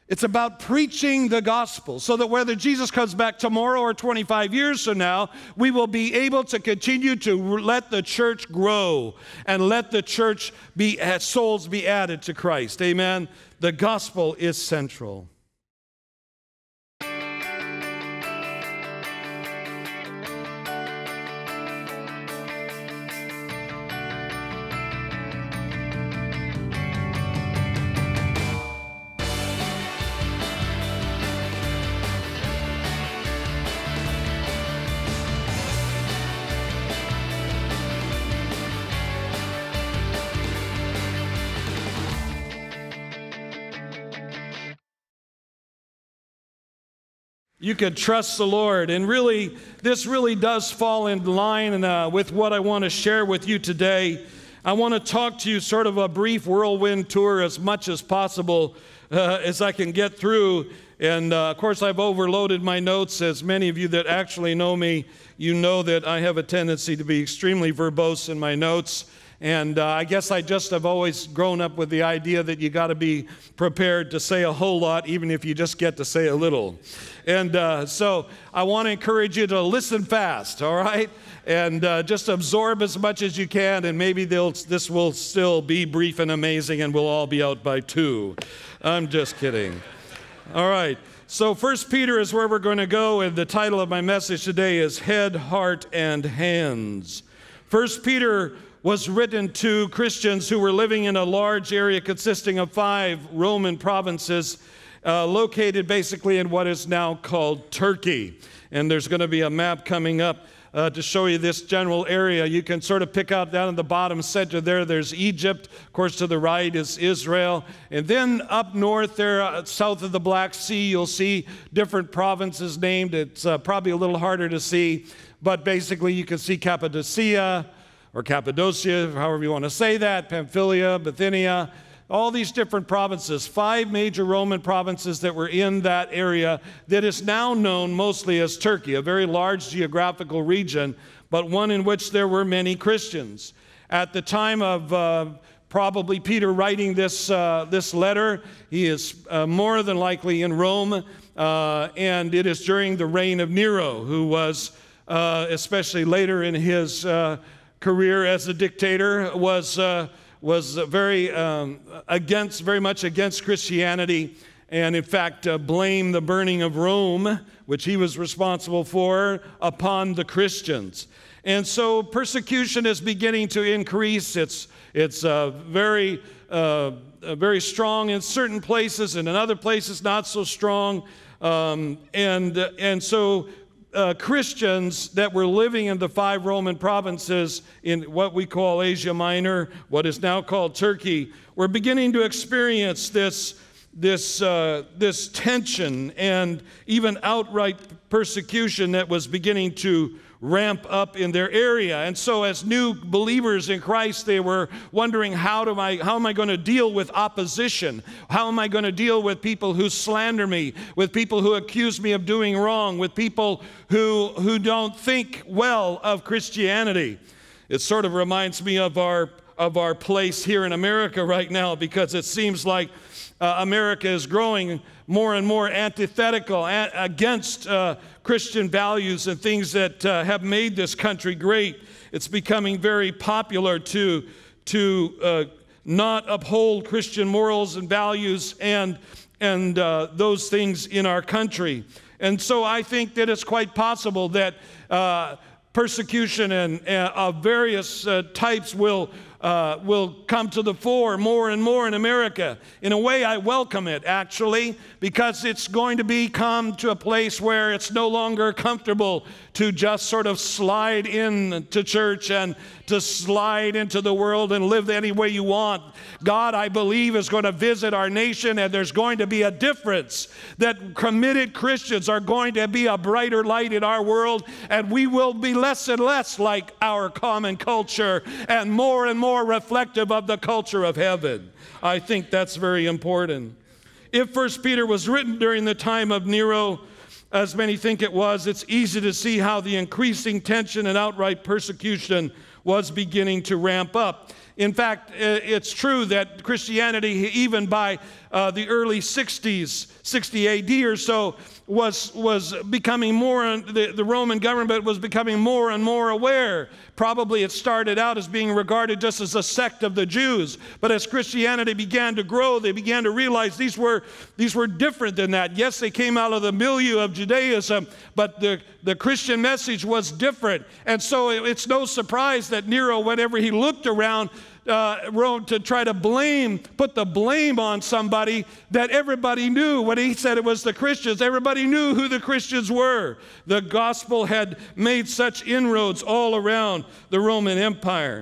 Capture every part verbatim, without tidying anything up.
It's about preaching the gospel so that whether Jesus comes back tomorrow or twenty-five years from now, we will be able to continue to let the church grow and let the church be, souls be added to Christ. Amen. The gospel is central. You could trust the Lord. And really, this really does fall in line uh, with what I want to share with you today. I want to talk to you sort of a brief whirlwind tour as much as possible uh, as I can get through. And uh, of course, I've overloaded my notes. As many of you that actually know me, you know that I have a tendency to be extremely verbose in my notes. And uh, I guess I just have always grown up with the idea that you got to be prepared to say a whole lot, even if you just get to say a little. And uh, so I want to encourage you to listen fast, all right? And uh, just absorb as much as you can, and maybe they'll, this will still be brief and amazing, and we'll all be out by two. I'm just kidding. All right. So First Peter is where we're going to go, and the title of my message today is Head, Heart, and Hands. First Peter was written to Christians who were living in a large area consisting of five Roman provinces uh, located basically in what is now called Turkey. And there's going to be a map coming up uh, to show you this general area. You can sort of pick out down in the bottom center there, there's Egypt. Of course, to the right is Israel. And then up north there, uh, south of the Black Sea, you'll see different provinces named. It's uh, probably a little harder to see, but basically you can see Cappadocia, or Cappadocia, however you want to say that, Pamphylia, Bithynia, all these different provinces, five major Roman provinces that were in that area that is now known mostly as Turkey, a very large geographical region, but one in which there were many Christians. At the time of uh, probably Peter writing this, uh, this letter, he is uh, more than likely in Rome, uh, and it is during the reign of Nero, who was, uh, especially later in his uh, career as a dictator, was uh, was very um, against, very much against Christianity, and in fact uh, blamed the burning of Rome, which he was responsible for, upon the Christians. And so persecution is beginning to increase. It's it's uh, very uh, very strong in certain places, and in other places not so strong. Um, and and so. Uh, Christians that were living in the five Roman provinces in what we call Asia Minor, what is now called Turkey, were beginning to experience this, this, uh, this tension and even outright persecution that was beginning to ramp up in their area. And so as new believers in Christ, they were wondering, how do I, how am I going to deal with opposition? How am I going to deal with people who slander me, with people who accuse me of doing wrong, with people who, who don't think well of Christianity? It sort of reminds me of our, of our place here in America right now, because it seems like uh, America is growing more and more antithetical a- against uh, Christian values and things that uh, have made this country great. It's becoming very popular to, to uh, not uphold Christian morals and values and, and uh, those things in our country. And so I think that it's quite possible that uh, persecution and, uh, of various uh, types will Uh, will come to the fore more and more in America. In a way, I welcome it, actually, because it's going to become to a place where it's no longer comfortable to just sort of slide in to church and to slide into the world and live any way you want. God, I believe, is going to visit our nation, and there's going to be a difference, that committed Christians are going to be a brighter light in our world, and we will be less and less like our common culture and more and more reflective of the culture of heaven. I think that's very important. If First Peter was written during the time of Nero, as many think it was, it's easy to see how the increasing tension and outright persecution was beginning to ramp up. in fact, it's true that Christianity, even by uh, the early sixties, sixty A D or so, was, was becoming more, the, the Roman government was becoming more and more aware. Probably it started out as being regarded just as a sect of the Jews. But as Christianity began to grow, they began to realize these were, these were different than that. Yes, they came out of the milieu of Judaism, but the, the Christian message was different. And so it, it's no surprise that Nero, whenever he looked around, Uh, Rome to try to blame, put the blame on somebody, that everybody knew. When he said it was the Christians, everybody knew who the Christians were. The gospel had made such inroads all around the Roman Empire.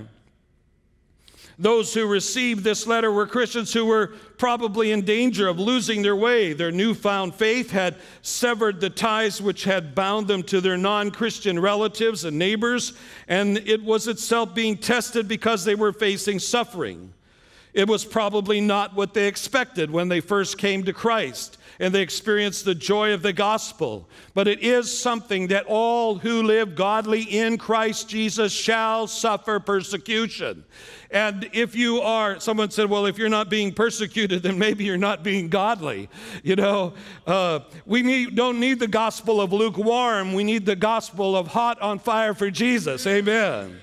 Those who received this letter were Christians who were probably in danger of losing their way. Their newfound faith had severed the ties which had bound them to their non-Christian relatives and neighbors, and it was itself being tested because they were facing suffering. It was probably not what they expected when they first came to Christ and they experienced the joy of the gospel. But it is something that all who live godly in Christ Jesus shall suffer persecution. And if you are, someone said, well, if you're not being persecuted, then maybe you're not being godly. You know, uh, we need, don't need the gospel of lukewarm. We need the gospel of hot on fire for Jesus. Amen.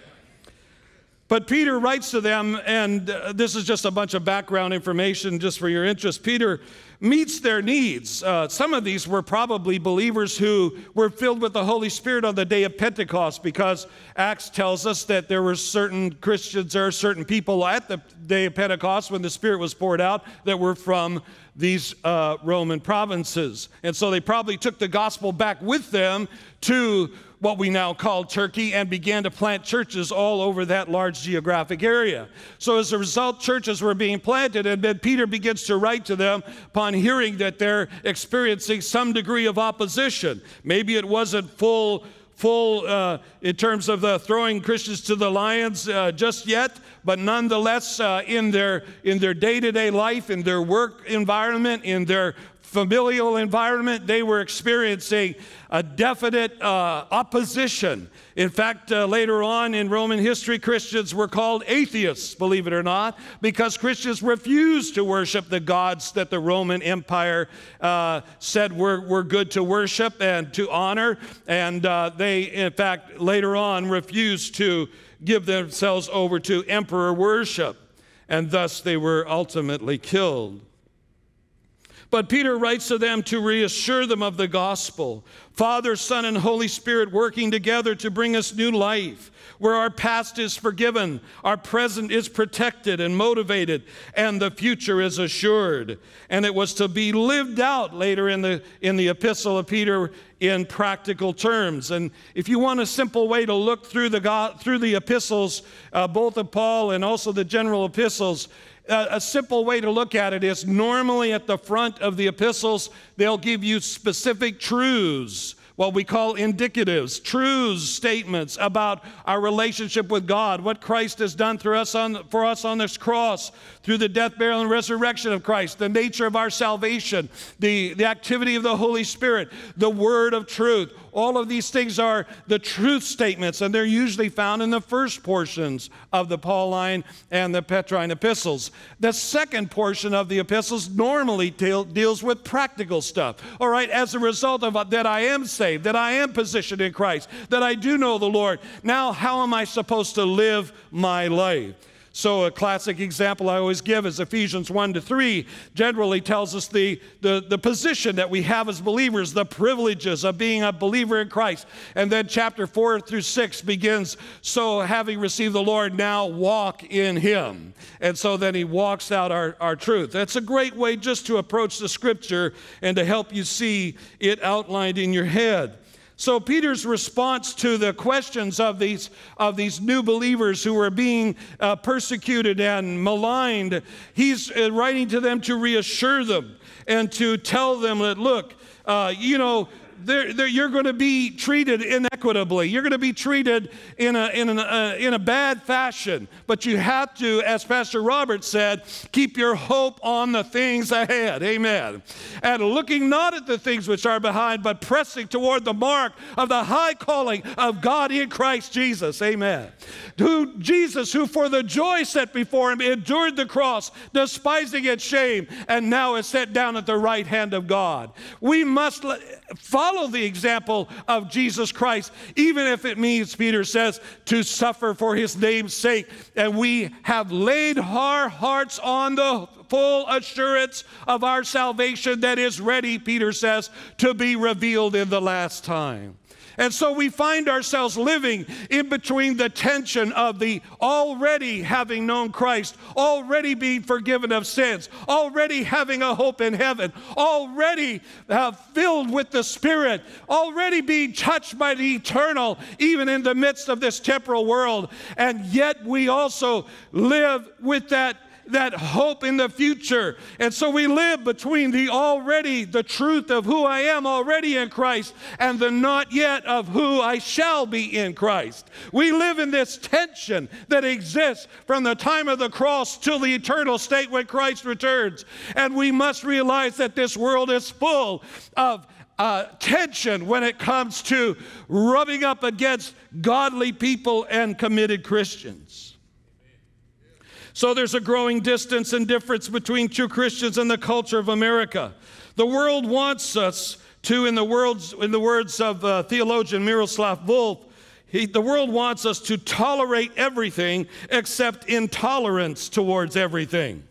But Peter writes to them, and uh, this is just a bunch of background information just for your interest. Peter meets their needs. Uh, some of these were probably believers who were filled with the Holy Spirit on the day of Pentecost, because Acts tells us that there were certain Christians or certain people at the day of Pentecost when the Spirit was poured out that were from these uh, Roman provinces. And so they probably took the gospel back with them to what we now call Turkey and began to plant churches all over that large geographic area. So as a result, churches were being planted, and then Peter begins to write to them upon hearing that they're experiencing some degree of opposition. Maybe it wasn't full full uh, in terms of the throwing Christians to the lions uh, just yet, but nonetheless uh, in their in their day-to-day life, in their work environment, in their familial environment, they were experiencing a definite uh, opposition. In fact, uh, later on in Roman history, Christians were called atheists, believe it or not, because Christians refused to worship the gods that the Roman Empire uh, said were, were good to worship and to honor. And uh, they, in fact, later on refused to give themselves over to emperor worship. And thus they were ultimately killed. But Peter writes to them to reassure them of the gospel. Father, Son, and Holy Spirit working together to bring us new life, where our past is forgiven, our present is protected and motivated, and the future is assured. And it was to be lived out later in the, in the epistle of Peter in practical terms. And if you want a simple way to look through the, God, through the epistles, uh, both of Paul and also the general epistles, Uh, a simple way to look at it is normally at the front of the epistles, they'll give you specific truths, what we call indicatives, truths, statements about our relationship with God, what Christ has done through us on, for us on this cross, through the death, burial, and resurrection of Christ, the nature of our salvation, the, the activity of the Holy Spirit, the word of truth. All of these things are the truth statements, and they're usually found in the first portions of the Pauline and the Petrine epistles. The second portion of the epistles normally deal, deals with practical stuff. All right, as a result of that I am saved, that I am positioned in Christ, that I do know the Lord. Now, how am I supposed to live my life? So a classic example I always give is Ephesians one to three generally tells us the, the, the position that we have as believers, the privileges of being a believer in Christ. And then chapter four through six begins, so having received the Lord, now walk in him. And so then he walks out our, our truth. That's a great way just to approach the scripture and to help you see it outlined in your head. So Peter's response to the questions of these, of these new believers who were being uh, persecuted and maligned, he's uh, writing to them to reassure them and to tell them that, look, uh, you know, they're, they're, you're going to be treated inequitably. You're going to be treated in a, in, an, uh, in a bad fashion. But you have to, as Pastor Robert said, keep your hope on the things ahead. Amen. And looking not at the things which are behind, but pressing toward the mark of the high calling of God in Christ Jesus. Amen. Who, Jesus, who for the joy set before him endured the cross, despising its shame, and now is set down at the right hand of God. We must follow the example of Jesus Christ, even if it means, Peter says, to suffer for his name's sake. And we have laid our hearts on the full assurance of our salvation that is ready, Peter says, to be revealed in the last time. And so we find ourselves living in between the tension of the already having known Christ, already being forgiven of sins, already having a hope in heaven, already uh, filled with the Spirit, already being touched by the eternal, even in the midst of this temporal world. And yet we also live with that that hope in the future. And so we live between the already, the truth of who I am already in Christ, and the not yet of who I shall be in Christ. We live in this tension that exists from the time of the cross till the eternal state when Christ returns. And we must realize that this world is full of Uh, tension when it comes to rubbing up against godly people and committed Christians. So there's a growing distance and difference between true Christians and the culture of America. The world wants us to, in the, world's, in the words of uh, theologian Miroslav Volf, he, the world wants us to tolerate everything except intolerance towards everything.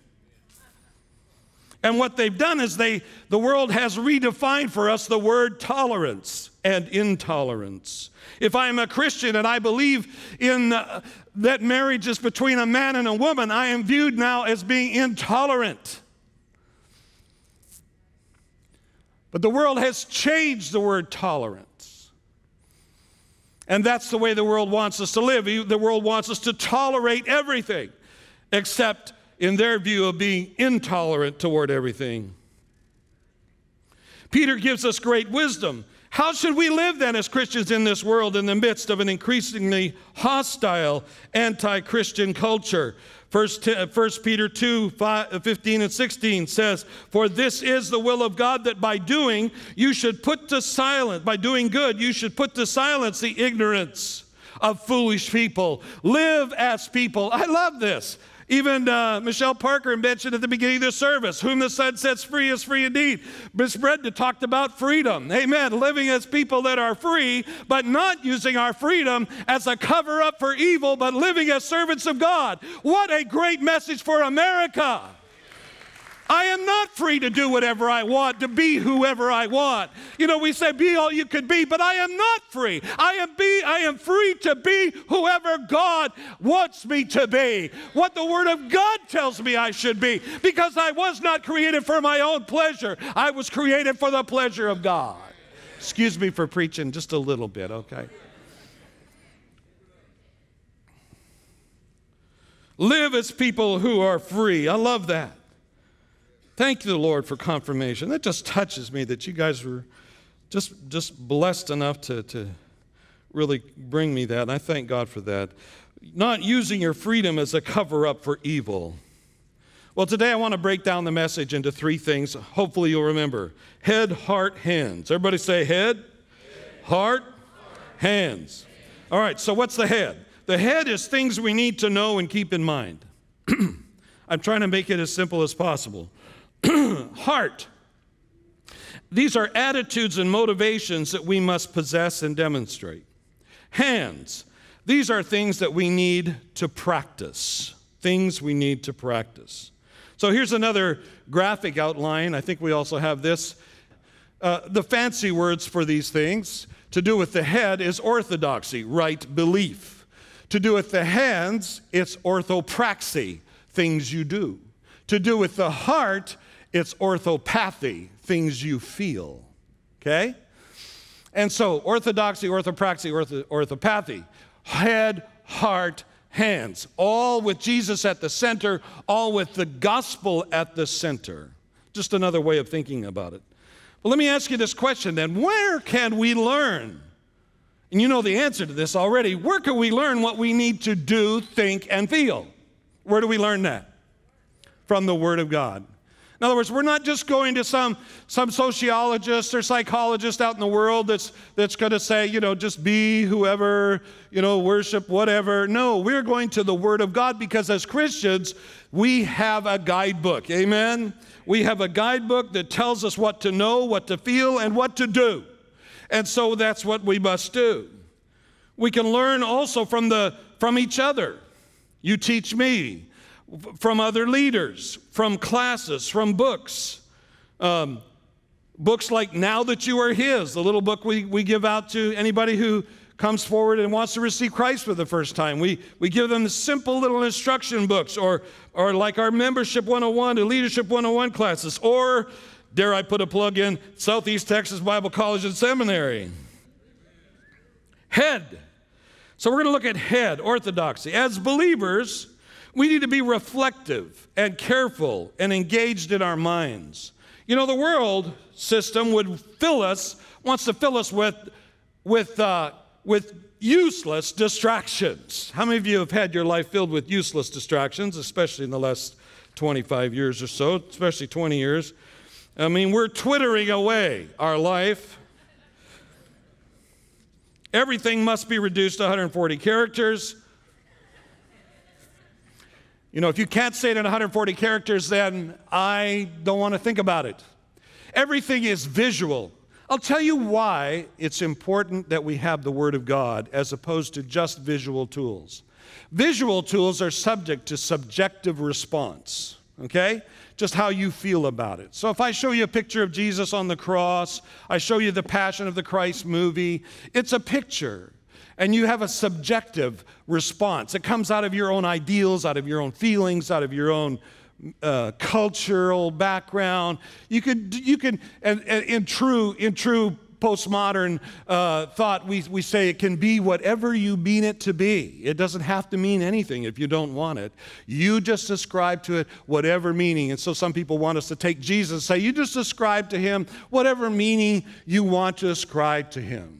And what they've done is they, the world has redefined for us the word tolerance and intolerance. If I am a Christian and I believe in uh, that marriage is between a man and a woman, I am viewed now as being intolerant. But the world has changed the word tolerance. And that's the way the world wants us to live. The world wants us to tolerate everything, except in their view of being intolerant toward everything. Peter gives us great wisdom. How should we live then as Christians in this world in the midst of an increasingly hostile anti-Christian culture? First, First Peter two, fifteen and sixteen says, "For this is the will of God, that by doing you should put to silence, by doing good, you should put to silence the ignorance of foolish people. Live as people." I love this. Even uh, Michelle Parker mentioned at the beginning of the service, whom the Son sets free is free indeed. Miss Brenda talked about freedom. Amen. Living as people that are free, but not using our freedom as a cover-up for evil, but living as servants of God. What a great message for America. I am not free to do whatever I want, to be whoever I want. You know, we say be all you could be, but I am not free. I am be I am free to be whoever God wants me to be. What the Word of God tells me I should be, because I was not created for my own pleasure. I was created for the pleasure of God. Excuse me for preaching just a little bit, okay? Live as people who are free. I love that. Thank you, the Lord, for confirmation. That just touches me that you guys were just, just blessed enough to, to really bring me that, and I thank God for that. Not using your freedom as a cover-up for evil. Well, today I want to break down the message into three things. Hopefully you'll remember. Head, heart, hands. Everybody say head, head. Heart, heart, hands. All right, so what's the head? The head is things we need to know and keep in mind. I'm trying to make it as simple as possible. Heart. These are attitudes and motivations that we must possess and demonstrate. Hands. These are things that we need to practice. Things we need to practice. So here's another graphic outline. I think we also have this. Uh, the fancy words for these things. To do with the head is orthodoxy, right belief. To do with the hands, it's orthopraxy, things you do. To do with the heart, it's orthopathy, things you feel, okay? And so orthodoxy, orthopraxy, ortho, orthopathy, head, heart, hands, all with Jesus at the center, all with the gospel at the center. Just another way of thinking about it. Well, let me ask you this question then. Where can we learn? And you know the answer to this already. Where can we learn what we need to do, think, and feel? Where do we learn that? From the Word of God. In other words, we're not just going to some, some sociologist or psychologist out in the world that's, that's going to say, you know, just be whoever, you know, worship whatever. No, we're going to the Word of God because as Christians, we have a guidebook. Amen? We have a guidebook that tells us what to know, what to feel, and what to do. And so that's what we must do. We can learn also from, the, from each other. You teach me. From other leaders, from classes, from books. Um, books like Now That You Are His, the little book we, we give out to anybody who comes forward and wants to receive Christ for the first time. We, we give them the simple little instruction books, or, or like our Membership one oh one and Leadership one oh one classes, or, dare I put a plug in, Southeast Texas Bible College and Seminary. Head. So we're going to look at head, orthodoxy. As believers, we need to be reflective and careful and engaged in our minds. You know, the world system would fill us, wants to fill us with, with, uh, with useless distractions. How many of you have had your life filled with useless distractions, especially in the last twenty-five years or so, especially twenty years? I mean, we're twittering away our life. Everything must be reduced to one hundred forty characters. You know, if you can't say it in one hundred forty characters, then I don't want to think about it. Everything is visual. I'll tell you why it's important that we have the Word of God as opposed to just visual tools. Visual tools are subject to subjective response, okay? Just how you feel about it. So if I show you a picture of Jesus on the cross, I show you the Passion of the Christ movie, it's a picture. And you have a subjective response. It comes out of your own ideals, out of your own feelings, out of your own uh, cultural background. You could, you can, and, and in true, in true postmodern uh, thought, we, we say it can be whatever you mean it to be. It doesn't have to mean anything if you don't want it. You just ascribe to it whatever meaning. And so some people want us to take Jesus and say, you just ascribe to him whatever meaning you want to ascribe to him.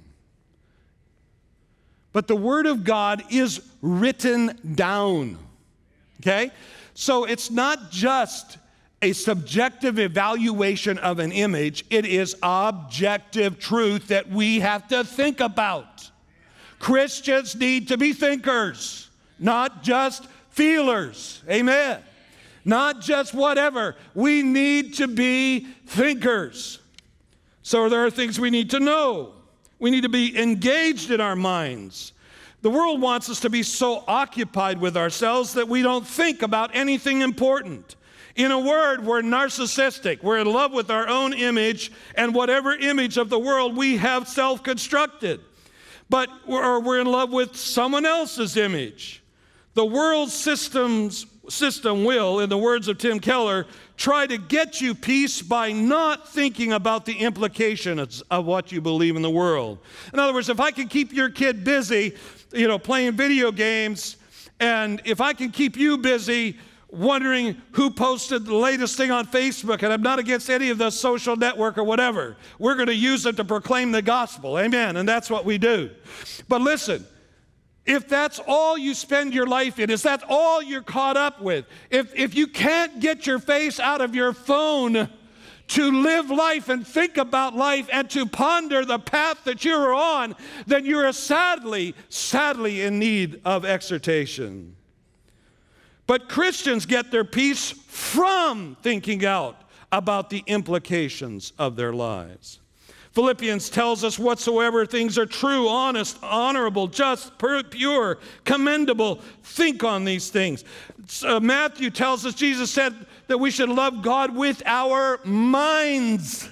But the Word of God is written down, okay? So it's not just a subjective evaluation of an image. It is objective truth that we have to think about. Christians need to be thinkers, not just feelers. Amen. Not just whatever. We need to be thinkers. So there are things we need to know. We need to be engaged in our minds. The world wants us to be so occupied with ourselves that we don't think about anything important. In a word, we're narcissistic. We're in love with our own image and whatever image of the world we have self-constructed. But we're, we're in love with someone else's image. The world systems, system will, in the words of Tim Keller, try to get you peace by not thinking about the implications of what you believe in the world. In other words, if I can keep your kid busy, you know, playing video games, and if I can keep you busy wondering who posted the latest thing on Facebook, and I'm not against any of the social network or whatever, we're going to use it to proclaim the gospel. Amen. And that's what we do. But listen, if that's all you spend your life in, is that all you're caught up with, if, if you can't get your face out of your phone to live life and think about life and to ponder the path that you're on, then you're sadly, sadly in need of exhortation. But Christians get their peace from thinking out about the implications of their lives. Philippians tells us whatsoever things are true, honest, honorable, just, pure, commendable, think on these things. Uh, Matthew tells us, Jesus said that we should love God with our minds.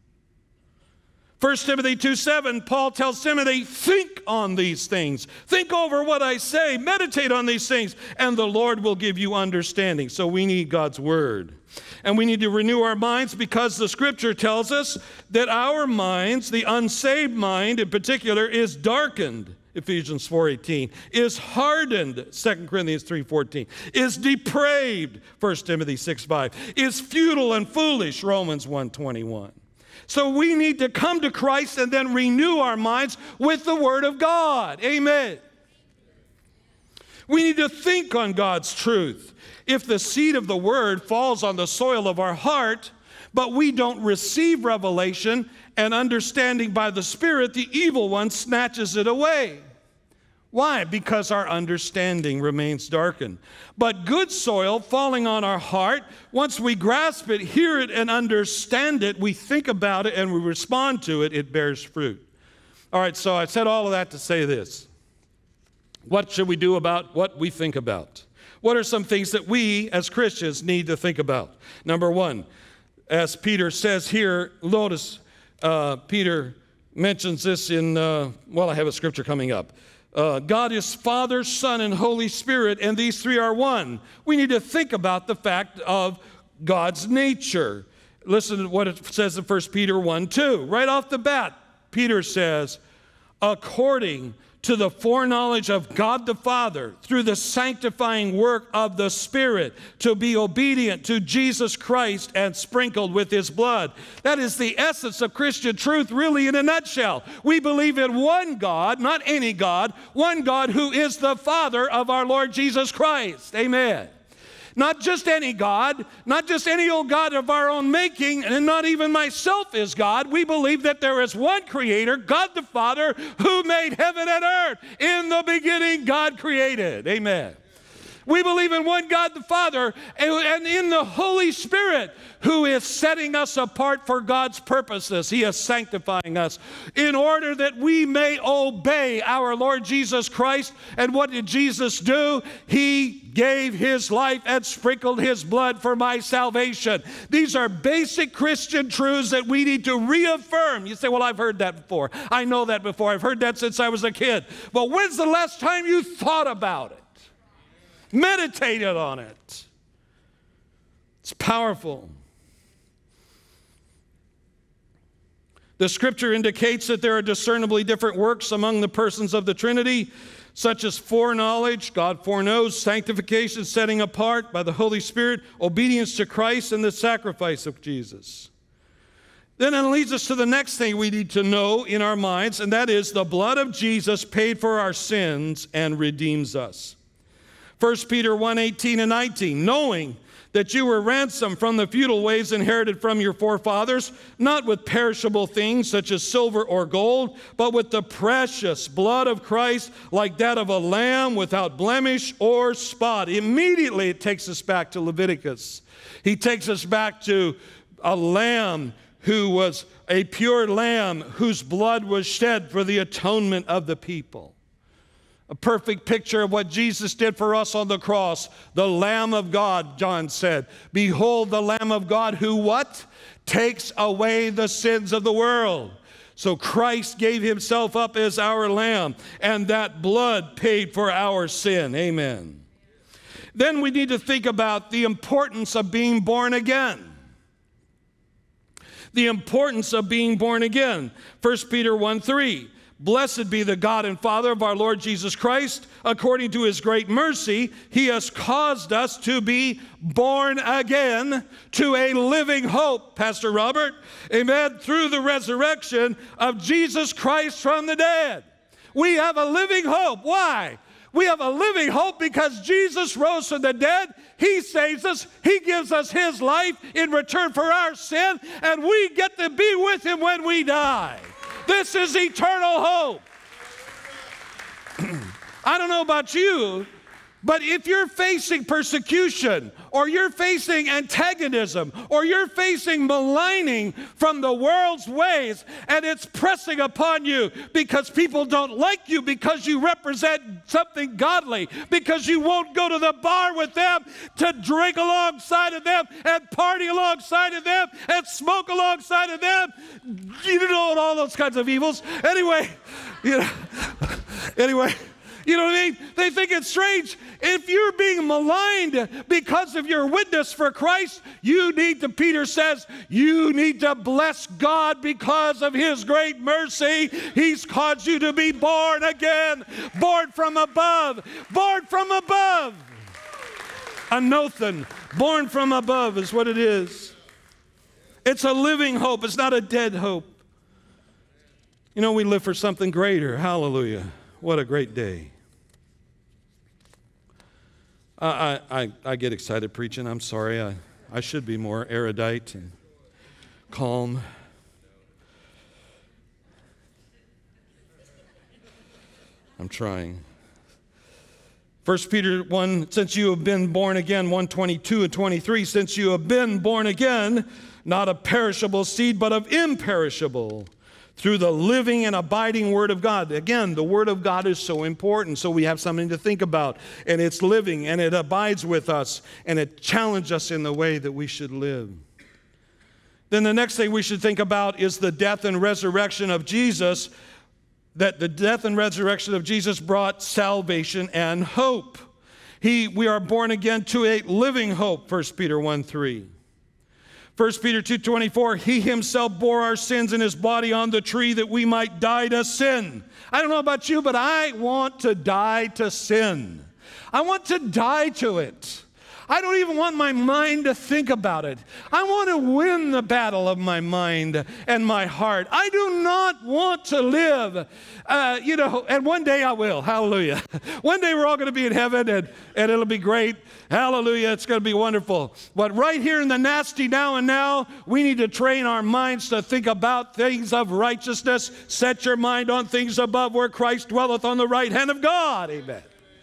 First Timothy two seven, Paul tells Timothy, think on these things. Think over what I say. Meditate on these things, and the Lord will give you understanding. So we need God's word. And we need to renew our minds because the Scripture tells us that our minds, the unsaved mind in particular, is darkened, Ephesians four eighteen, is hardened, Second Corinthians three fourteen, is depraved, First Timothy six five, is futile and foolish, Romans one twenty-one. So we need to come to Christ and then renew our minds with the Word of God. Amen. We need to think on God's truth. If the seed of the Word falls on the soil of our heart, but we don't receive revelation and understanding by the Spirit, the evil one snatches it away. Why? Because our understanding remains darkened. But good soil falling on our heart, once we grasp it, hear it, and understand it, we think about it and we respond to it, it bears fruit. All right, so I said all of that to say this. What should we do about what we think about? What are some things that we as Christians need to think about? Number one, as Peter says here, notice uh, Peter mentions this in, uh, well, I have a scripture coming up. Uh, God is Father, Son, and Holy Spirit, and these three are one. We need to think about the fact of God's nature. Listen to what it says in First Peter one two. Right off the bat, Peter says, according to the foreknowledge of God the Father, through the sanctifying work of the Spirit, to be obedient to Jesus Christ and sprinkled with His blood. That is the essence of Christian truth, really, in a nutshell. We believe in one God, not any God, one God who is the Father of our Lord Jesus Christ. Amen. Not just any God, not just any old God of our own making, and not even myself is God. We believe that there is one Creator, God the Father, who made heaven and earth. In the beginning, God created. Amen. We believe in one God the Father and in the Holy Spirit, who is setting us apart for God's purposes. He is sanctifying us in order that we may obey our Lord Jesus Christ. And what did Jesus do? He gave His life and sprinkled His blood for my salvation. These are basic Christian truths that we need to reaffirm. You say, well, I've heard that before. I know that before. I've heard that since I was a kid. But when's the last time you thought about it? Meditated on it. It's powerful. The scripture indicates that there are discernibly different works among the persons of the Trinity, such as foreknowledge, God foreknows, sanctification, setting apart by the Holy Spirit, obedience to Christ, and the sacrifice of Jesus. Then it leads us to the next thing we need to know in our minds, and that is the blood of Jesus paid for our sins and redeems us. First Peter one eighteen and nineteen, knowing that you were ransomed from the futile ways inherited from your forefathers, not with perishable things such as silver or gold, but with the precious blood of Christ, like that of a lamb without blemish or spot. Immediately it takes us back to Leviticus. He takes us back to a lamb who was a pure lamb whose blood was shed for the atonement of the people. A perfect picture of what Jesus did for us on the cross. The Lamb of God, John said. Behold the Lamb of God who what? Takes away the sins of the world. So Christ gave Himself up as our Lamb, and that blood paid for our sin. Amen. Then we need to think about the importance of being born again. The importance of being born again. First Peter one three. Blessed be the God and Father of our Lord Jesus Christ. According to His great mercy, He has caused us to be born again to a living hope, Pastor Robert. Amen. Through the resurrection of Jesus Christ from the dead. We have a living hope. Why? We have a living hope because Jesus rose from the dead. He saves us. He gives us His life in return for our sin, and we get to be with Him when we die. This is eternal hope. I don't know about you, but if you're facing persecution, or you're facing antagonism, or you're facing maligning from the world's ways, and it's pressing upon you because people don't like you because you represent something godly, because you won't go to the bar with them to drink alongside of them and party alongside of them and smoke alongside of them, you know, all those kinds of evils. Anyway, you know, anyway. You know what I mean? They think it's strange. If you're being maligned because of your witness for Christ, you need to, Peter says, you need to bless God because of His great mercy. He's caused you to be born again, born from above, born from above. Anothen, born from above is what it is. It's a living hope. It's not a dead hope. You know, we live for something greater. Hallelujah. What a great day. I, I, I get excited preaching. I'm sorry. I, I should be more erudite and calm. I'm trying. First Peter one, since you have been born again, one twenty-two and twenty-three, since you have been born again, not of perishable seed, but of imperishable, through the living and abiding Word of God. Again, the Word of God is so important, so we have something to think about. And it's living, and it abides with us, and it challenges us in the way that we should live. Then the next thing we should think about is the death and resurrection of Jesus, that the death and resurrection of Jesus brought salvation and hope. He, we are born again to a living hope, First Peter one three. First Peter two twenty-four, he himself bore our sins in his body on the tree that we might die to sin. I don't know about you, but I want to die to sin. I want to die to it. I don't even want my mind to think about it. I want to win the battle of my mind and my heart. I do not want to live, uh, you know, and one day I will. Hallelujah. One day we're all going to be in heaven, and, and it'll be great. Hallelujah. It's going to be wonderful. But right here in the nasty now and now, we need to train our minds to think about things of righteousness. Set your mind on things above where Christ dwelleth on the right hand of God. Amen.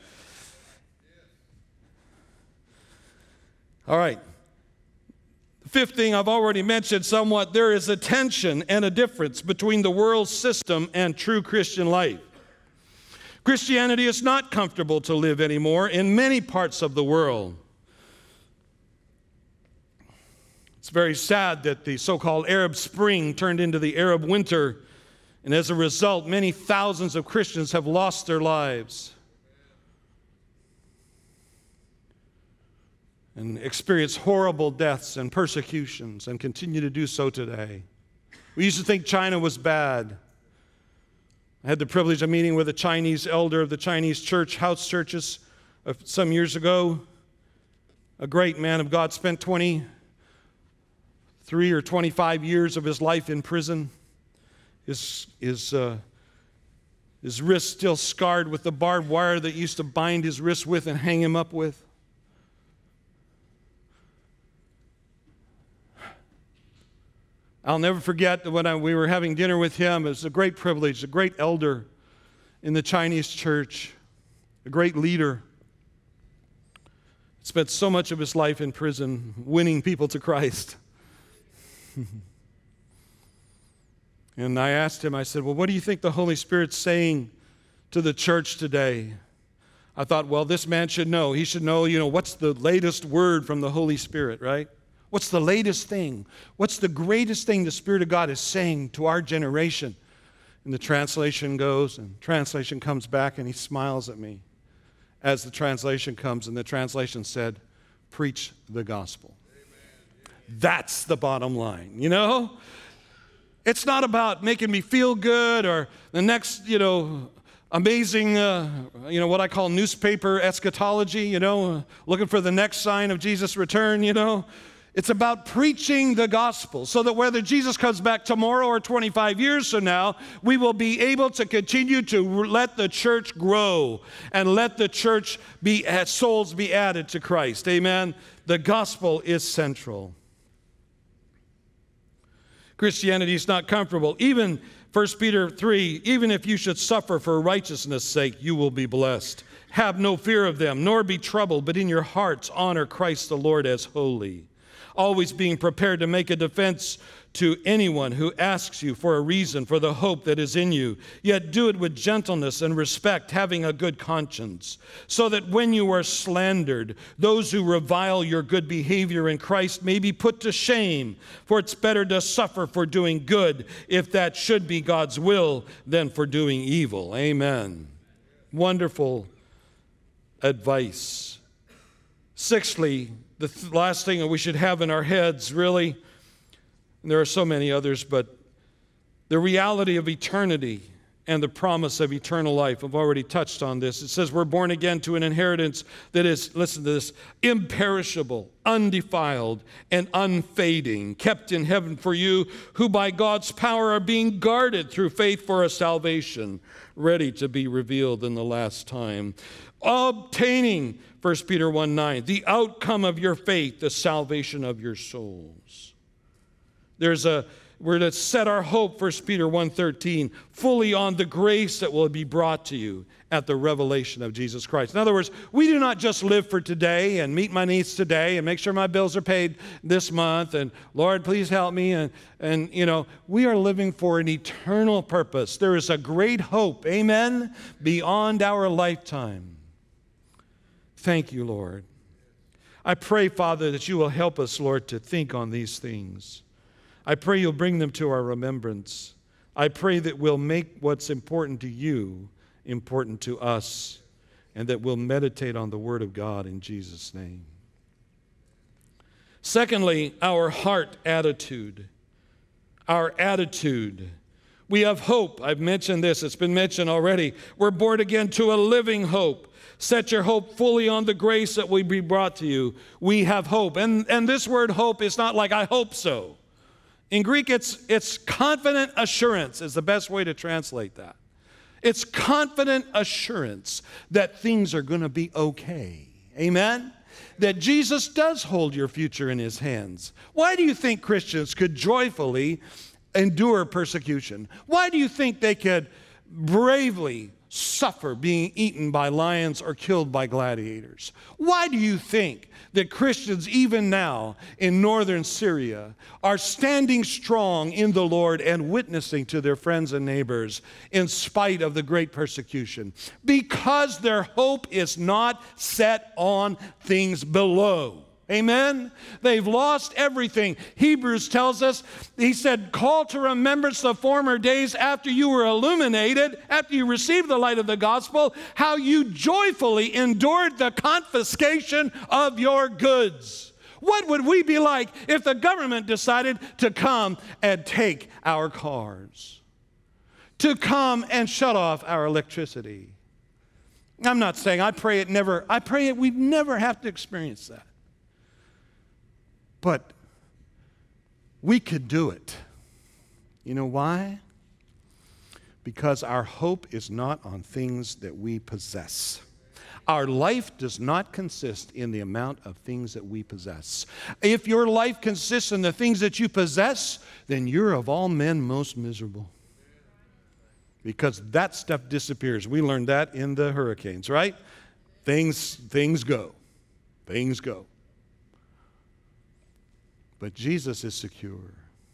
All right. The fifth thing I've already mentioned somewhat, there is a tension and a difference between the world system and true Christian life. Christianity is not comfortable to live anymore in many parts of the world. It's very sad that the so-called Arab Spring turned into the Arab Winter, and as a result, many thousands of Christians have lost their lives and experience horrible deaths and persecutions and continue to do so today. We used to think China was bad. I had the privilege of meeting with a Chinese elder of the Chinese church, house churches, some years ago. A great man of God, spent twenty-three or twenty-five years of his life in prison. His, his, uh, his wrist still scarred with the barbed wire that used to bind his wrist with and hang him up with. I'll never forget when I, we were having dinner with him. It was a great privilege, a great elder in the Chinese church, a great leader. Spent so much of his life in prison winning people to Christ. And I asked him, I said, well, what do you think the Holy Spirit's saying to the church today? I thought, well, this man should know. He should know, you know, what's the latest word from the Holy Spirit, right? What's the latest thing? What's the greatest thing the Spirit of God is saying to our generation? And the translation goes, and translation comes back, and he smiles at me as the translation comes, and the translation said, preach the gospel. Amen. That's the bottom line, you know? It's not about making me feel good or the next, you know, amazing, uh, you know, what I call newspaper eschatology, you know, uh, looking for the next sign of Jesus' return, you know? It's about preaching the gospel so that whether Jesus comes back tomorrow or twenty-five years from now, we will be able to continue to let the church grow and let the church be, souls be added to Christ. Amen? The gospel is central. Christianity is not comfortable. Even First Peter three, even if you should suffer for righteousness' sake, you will be blessed. Have no fear of them, nor be troubled, but in your hearts honor Christ the Lord as holy, always being prepared to make a defense to anyone who asks you for a reason for the hope that is in you. Yet do it with gentleness and respect, having a good conscience, so that when you are slandered, those who revile your good behavior in Christ may be put to shame. For it's better to suffer for doing good, if that should be God's will, than for doing evil. Amen. Wonderful advice. Sixthly, the th- last thing that we should have in our heads, really, and there are so many others, but the reality of eternity and the promise of eternal life. I've already touched on this. It says we're born again to an inheritance that is, listen to this, imperishable, undefiled, and unfading, kept in heaven for you, who by God's power are being guarded through faith for a salvation, ready to be revealed in the last time. Obtaining, First Peter one nine, the outcome of your faith, the salvation of your souls. There's a We're to set our hope, First Peter one thirteen, fully on the grace that will be brought to you at the revelation of Jesus Christ. In other words, we do not just live for today and meet my needs today and make sure my bills are paid this month and, Lord, please help me. And, and you know, we are living for an eternal purpose. There is a great hope, amen, beyond our lifetime. Thank you, Lord. I pray, Father, that you will help us, Lord, to think on these things. I pray you'll bring them to our remembrance. I pray that we'll make what's important to you important to us, and that we'll meditate on the Word of God in Jesus' name. Secondly, our heart attitude. Our attitude. We have hope. I've mentioned this. It's been mentioned already. We're born again to a living hope. Set your hope fully on the grace that will be brought to you. We have hope. And, and this word hope is not like I hope so. In Greek, it's, it's confident assurance is the best way to translate that. It's confident assurance that things are going to be okay. Amen? That Jesus does hold your future in his hands. Why do you think Christians could joyfully endure persecution? Why do you think they could bravely suffer being eaten by lions or killed by gladiators? Why do you think that Christians, even now in northern Syria, are standing strong in the Lord and witnessing to their friends and neighbors in spite of the great persecution? Because their hope is not set on things below. Amen? They've lost everything. Hebrews tells us, he said, call to remembrance the former days after you were illuminated, after you received the light of the gospel, how you joyfully endured the confiscation of your goods. What would we be like if the government decided to come and take our cars? To come and shut off our electricity? I'm not saying, I pray it never, I pray it we'd never have to experience that. But we could do it. You know why? Because our hope is not on things that we possess. Our life does not consist in the amount of things that we possess. If your life consists in the things that you possess, then you're of all men most miserable. Because that stuff disappears. We learned that in the hurricanes, right? Things, things go. Things go. But Jesus is secure.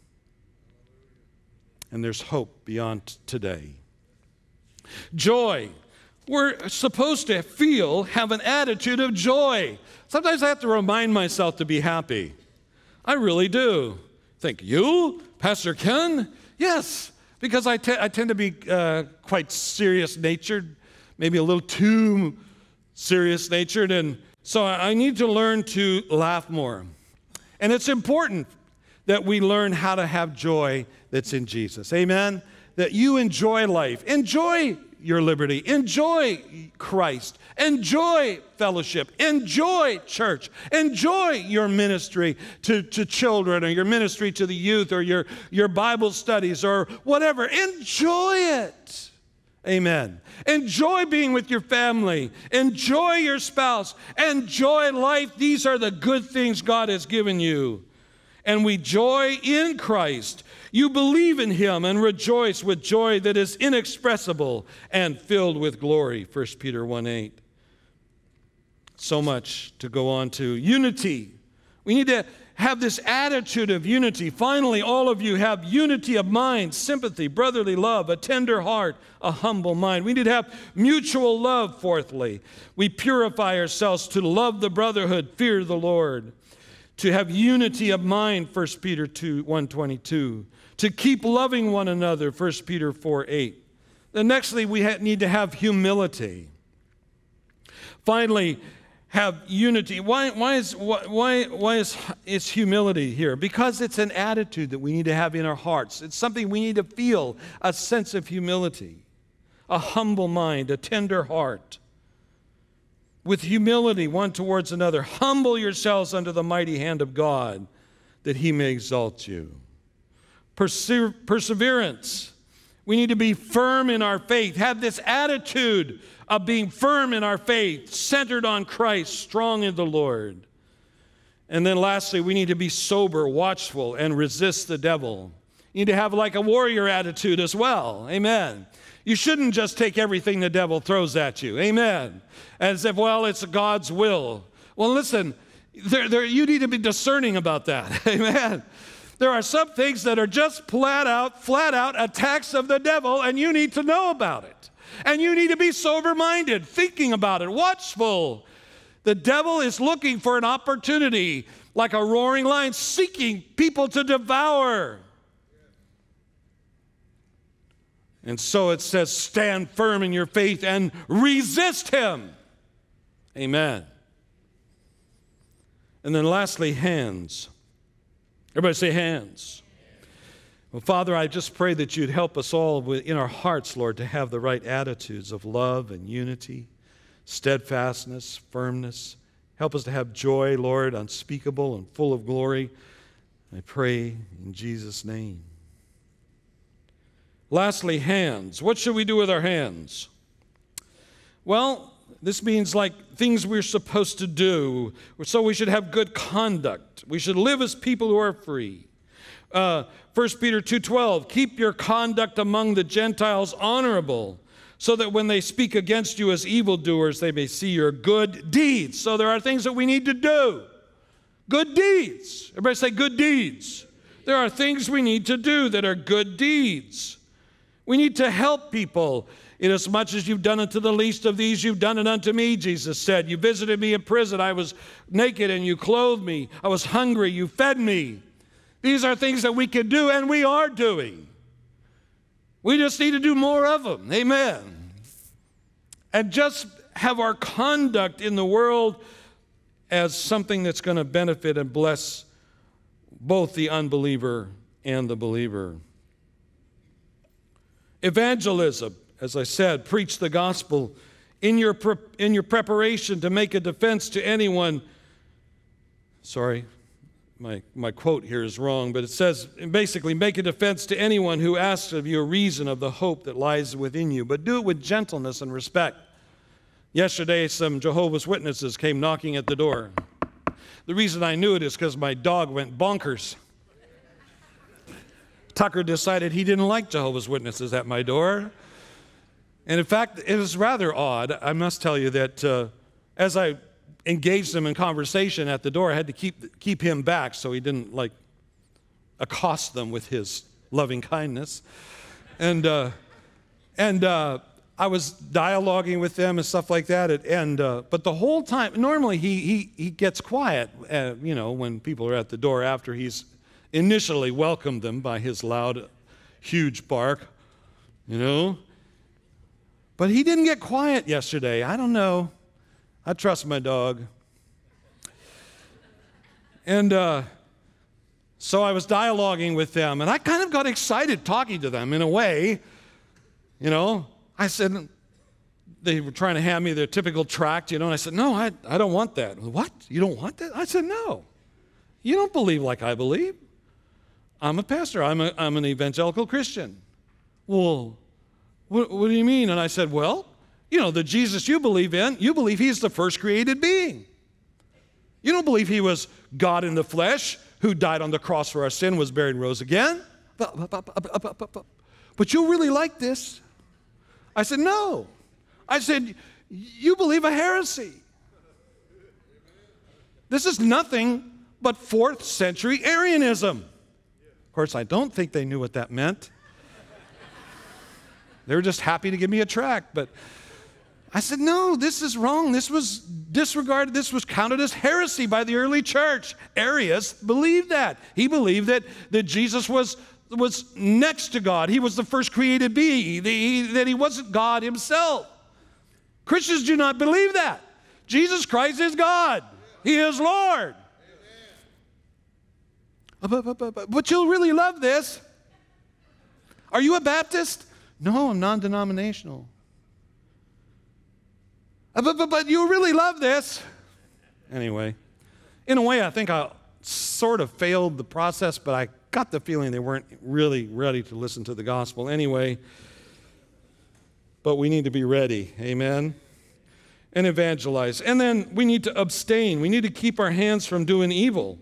And there's hope beyond today. Joy. We're supposed to feel, have an attitude of joy. Sometimes I have to remind myself to be happy. I really do. Think, you, Pastor Ken? Yes, because I, te- I tend to be uh, quite serious-natured, maybe a little too serious-natured, and so I need to learn to laugh more. And it's important that we learn how to have joy that's in Jesus. Amen? That you enjoy life. Enjoy your liberty. Enjoy Christ. Enjoy fellowship. Enjoy church. Enjoy your ministry to, to children, or your ministry to the youth, or your, your Bible studies, or whatever. Enjoy it. Amen. Enjoy being with your family. Enjoy your spouse. Enjoy life. These are the good things God has given you. And we joy in Christ. You believe in him and rejoice with joy that is inexpressible and filled with glory. First Peter one eight. So much to go on to. Unity. We need to have this attitude of unity. Finally, all of you have unity of mind, sympathy, brotherly love, a tender heart, a humble mind. We need to have mutual love, fourthly. We purify ourselves to love the brotherhood, fear the Lord. To have unity of mind, First Peter one twenty-two. To keep loving one another, First Peter four eight. Then nextly, we need to have humility. Finally, have unity. Why, why, is, why, why is, is humility here? Because it's an attitude that we need to have in our hearts. It's something we need to feel, a sense of humility. a humble mind, a tender heart, with humility one towards another. Humble yourselves under the mighty hand of God, that he may exalt you. Perse- perseverance. We need to be firm in our faith. Have this attitude of being firm in our faith, centered on Christ, strong in the Lord. And then lastly, we need to be sober, watchful, and resist the devil. You need to have like a warrior attitude as well. Amen. You shouldn't just take everything the devil throws at you. Amen. As if, well, it's God's will. Well, listen, there, there, you need to be discerning about that. Amen. There are some things that are just flat out, flat out attacks of the devil, and you need to know about it. And you need to be sober-minded, thinking about it, watchful. The devil is looking for an opportunity, like a roaring lion, seeking people to devour. And so it says, stand firm in your faith and resist him. Amen. And then lastly, hands. Everybody say hands. Well, Father, I just pray that you'd help us all in our hearts, Lord, to have the right attitudes of love and unity, steadfastness, firmness. Help us to have joy, Lord, unspeakable and full of glory. I pray in Jesus' name. Lastly, hands. What should we do with our hands? Well, this means like things we're supposed to do. So we should have good conduct. We should live as people who are free. Uh, First Peter two twelve, keep your conduct among the Gentiles honorable, so that when they speak against you as evildoers, they may see your good deeds. So there are things that we need to do. Good deeds. Everybody say good deeds. There are things we need to do that are good deeds. We need to help people. Inasmuch as you've done it to the least of these, you've done it unto me, Jesus said. You visited me in prison. I was naked and you clothed me. I was hungry. You fed me. These are things that we can do and we are doing. We just need to do more of them. Amen. And just have our conduct in the world as something that's going to benefit and bless both the unbeliever and the believer. Evangelism, as I said, preach the gospel in your, pre- in your preparation to make a defense to anyone. Sorry, my, my quote here is wrong, but it says, basically, make a defense to anyone who asks of you a reason of the hope that lies within you, but do it with gentleness and respect. Yesterday, some Jehovah's Witnesses came knocking at the door. The reason I knew it is because my dog went bonkers. Tucker decided he didn't like Jehovah's Witnesses at my door. And in fact, it was rather odd. I must tell you that uh, as I engaged him in conversation at the door, I had to keep, keep him back so he didn't like accost them with his loving kindness. And, uh, and uh, I was dialoguing with them and stuff like that. And, uh, but the whole time, normally he, he, he gets quiet, uh, you know, when people are at the door after he's initially welcomed them by his loud, huge bark, you know. But he didn't get quiet yesterday. I don't know. I trust my dog. And uh, so I was dialoguing with them, and I kind of got excited talking to them in a way. You know, I said, they were trying to hand me their typical tract, you know, and I said, no, I, I don't want that. What? You don't want that? I said, no. You don't believe like I believe. I'm a pastor. I'm, a, I'm an evangelical Christian. Well, what, what do you mean? And I said, well, you know, the Jesus you believe in, you believe he's the first created being. You don't believe he was God in the flesh who died on the cross for our sin, was buried and rose again. But you really like this? I said, no. I said, you believe a heresy. This is nothing but fourth century Arianism. Of course, I don't think they knew what that meant. They were just happy to give me a tract. But I said, no, this is wrong. This was disregarded. This was counted as heresy by the early church. Arius believed that. He believed that, that Jesus was, was next to God. He was the first created being, he, that he wasn't God himself. Christians do not believe that. Jesus Christ is God. He is Lord. But, but, but, but, but you'll really love this. Are you a Baptist? No, I'm non-denominational. But, but, but you really love this. Anyway, in a way, I think I sort of failed the process, but I got the feeling they weren't really ready to listen to the gospel anyway. But we need to be ready, amen? And evangelize. And then we need to abstain. We need to keep our hands from doing evil.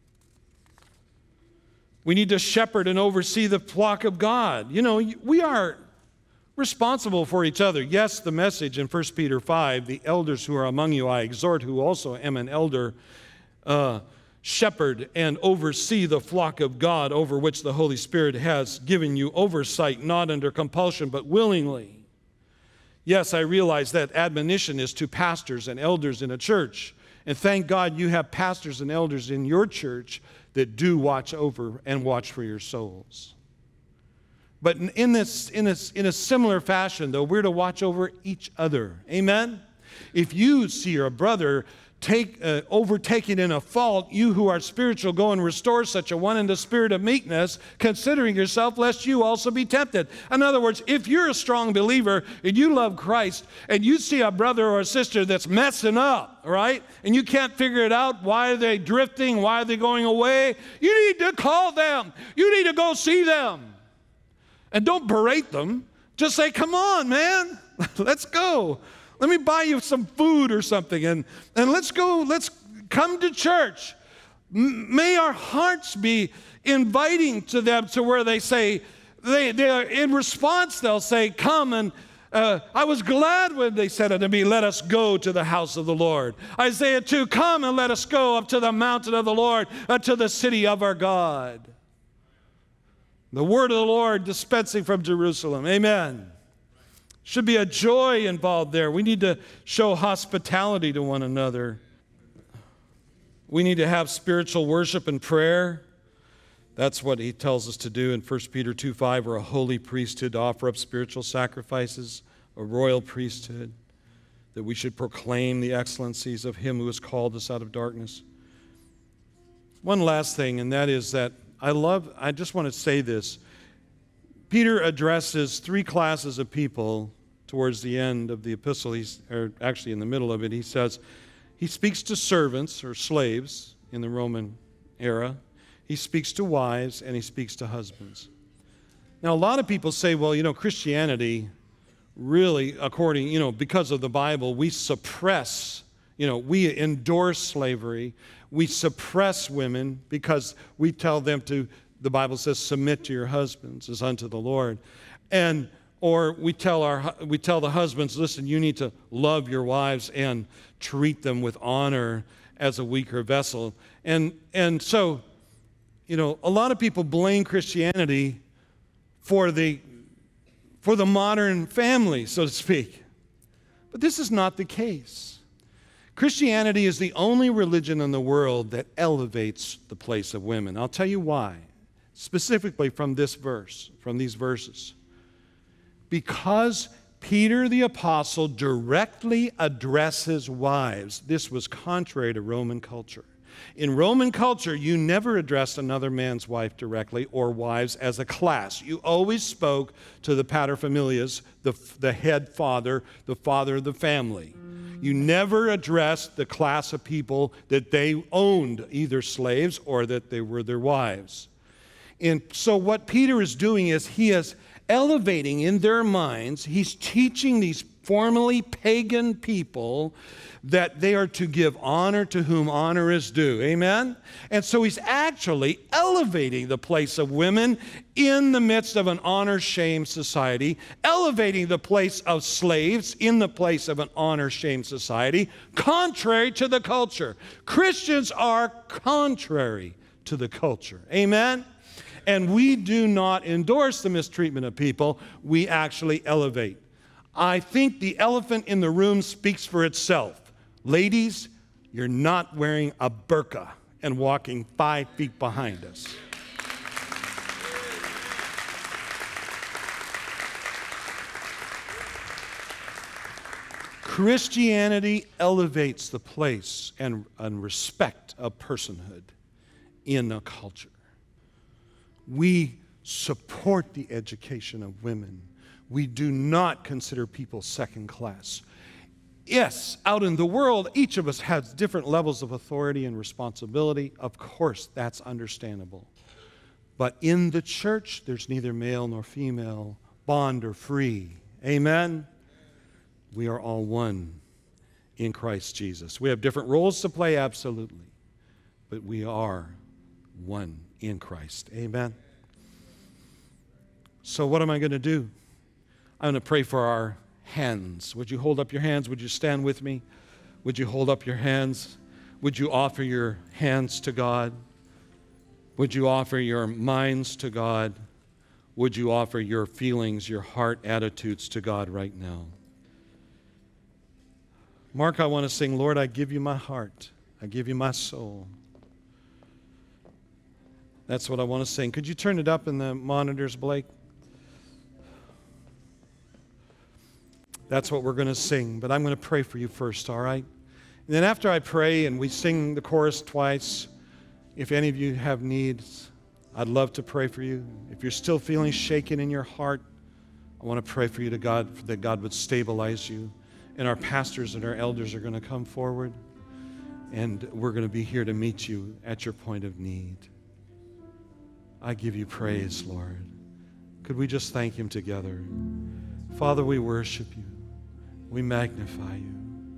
We need to shepherd and oversee the flock of God. You know, we are responsible for each other. Yes, the message in First Peter five, the elders who are among you I exhort, who also am an elder, uh, shepherd and oversee the flock of God over which the Holy Spirit has given you oversight, not under compulsion, but willingly. Yes, I realize that admonition is to pastors and elders in a church. And thank God you have pastors and elders in your church that do watch over and watch for your souls. But in this, in a, in a similar fashion, though, we're to watch over each other. Amen? If you see your brother take, uh, overtaken in a fault, you who are spiritual, go and restore such a one in the spirit of meekness, considering yourself, lest you also be tempted. In other words, if you're a strong believer and you love Christ and you see a brother or a sister that's messing up, right, and you can't figure it out, why are they drifting, why are they going away, you need to call them. You need to go see them. And don't berate them. Just say, come on, man, let's go. Let me buy you some food or something, and, and let's go, let's come to church. M- may our hearts be inviting to them to where they say, they, they are, in response, they'll say, come, and uh, I was glad when they said unto me, let us go to the house of the Lord. Isaiah two, come and let us go up to the mountain of the Lord, uh, to the city of our God. The word of the Lord dispensing from Jerusalem. Amen. Should be a joy involved there. We need to show hospitality to one another. We need to have spiritual worship and prayer. That's what he tells us to do in First Peter two five. We're a holy priesthood to offer up spiritual sacrifices, a royal priesthood, that we should proclaim the excellencies of him who has called us out of darkness. One last thing, and that is that I love, I just want to say this. Peter addresses three classes of people towards the end of the epistle, he's, or actually in the middle of it. He says, he speaks to servants or slaves in the Roman era. He speaks to wives, and he speaks to husbands. Now, a lot of people say, well, you know, Christianity really, according, you know, because of the Bible, we suppress, you know, we endorse slavery. We suppress women because we tell them to, the Bible says, submit to your husbands as unto the Lord. And or we tell our we tell the husbands, listen, you need to love your wives and treat them with honor as a weaker vessel. And and so, you know, a lot of people blame Christianity for the for the modern family, so to speak. But this is not the case. Christianity is the only religion in the world that elevates the place of women. I'll tell you why. Specifically from this verse, from these verses. Because Peter the apostle directly addresses wives. This was contrary to Roman culture. In Roman culture, you never addressed another man's wife directly or wives as a class. You always spoke to the paterfamilias, the, the head father, the father of the family. You never addressed the class of people that they owned, either slaves or that they were their wives. And so what Peter is doing is he is elevating in their minds, he's teaching these formerly pagan people that they are to give honor to whom honor is due. Amen? And so he's actually elevating the place of women in the midst of an honor-shame society, elevating the place of slaves in the place of an honor-shame society, contrary to the culture. Christians are contrary to the culture. Amen? And we do not endorse the mistreatment of people. We actually elevate. I think the elephant in the room speaks for itself. Ladies, you're not wearing a burqa and walking five feet behind us. Christianity elevates the place and, and respect of personhood in a culture. We support the education of women. We do not consider people second class. Yes, out in the world, each of us has different levels of authority and responsibility. Of course, that's understandable. But in the church, there's neither male nor female, bond or free. Amen? We are all one in Christ Jesus. We have different roles to play, absolutely. But we are one in Christ. Amen? So what am I going to do? I'm going to pray for our hands. Would you hold up your hands? Would you stand with me? Would you hold up your hands? Would you offer your hands to God? Would you offer your minds to God? Would you offer your feelings, your heart attitudes to God right now? Mark, I want to sing, Lord, I give you my heart. I give you my soul. That's what I want to sing. Could you turn it up in the monitors, Blake? That's what we're going to sing, but I'm going to pray for you first, all right? And then after I pray and we sing the chorus twice, if any of you have needs, I'd love to pray for you. If you're still feeling shaken in your heart, I want to pray for you to God, that God would stabilize you. And our pastors and our elders are going to come forward, and we're going to be here to meet you at your point of need. I give you praise, Lord. Could we just thank him together? Father, we worship you. We magnify you.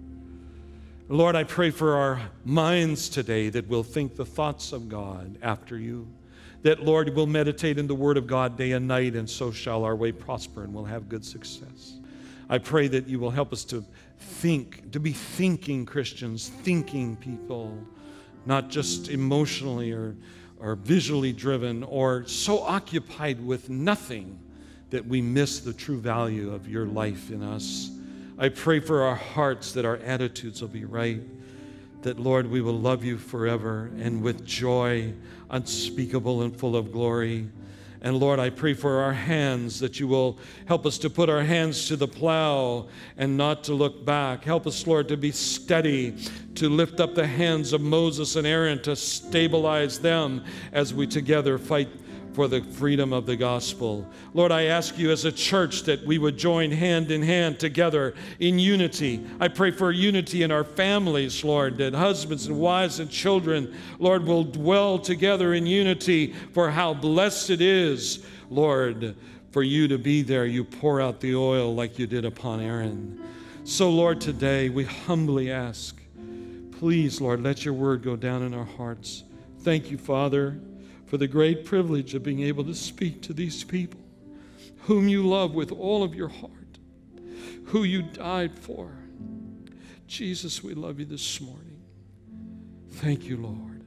Lord, I pray for our minds today that we'll think the thoughts of God after you. That, Lord, we'll meditate in the Word of God day and night, and so shall our way prosper, and we'll have good success. I pray that you will help us to think, to be thinking Christians, thinking people, not just emotionally or, or visually driven, or so occupied with nothing that we miss the true value of your life in us. I pray for our hearts that our attitudes will be right, that, Lord, we will love you forever and with joy unspeakable and full of glory. And, Lord, I pray for our hands, that you will help us to put our hands to the plow and not to look back. Help us, Lord, to be steady, to lift up the hands of Moses and Aaron, to stabilize them as we together fight for the freedom of the gospel. Lord, I ask you as a church that we would join hand in hand together in unity. I pray for unity in our families, Lord, that husbands and wives and children, Lord, will dwell together in unity, for how blessed it is, Lord, for you to be there. You pour out the oil like you did upon Aaron. So, Lord, today we humbly ask, please, Lord, let your word go down in our hearts. Thank you, Father, for the great privilege of being able to speak to these people whom you love with all of your heart, who you died for. Jesus, we love you this morning. Thank you, Lord.